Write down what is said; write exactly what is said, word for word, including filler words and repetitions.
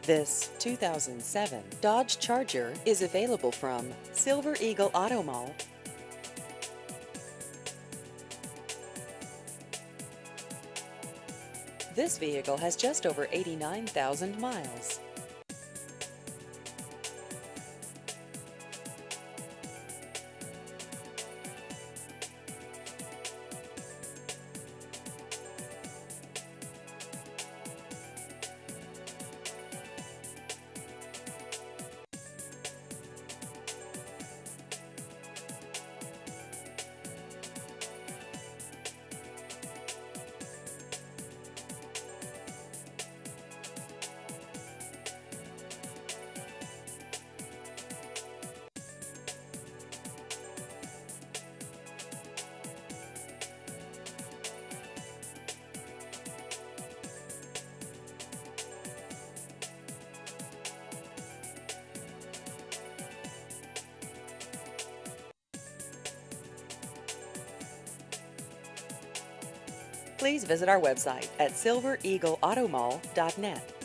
This two thousand seven Dodge Charger is available from Silver Eagle Auto Mall. This vehicle has just over eighty-nine thousand miles. Please visit our website at silver eagle auto mall dot net.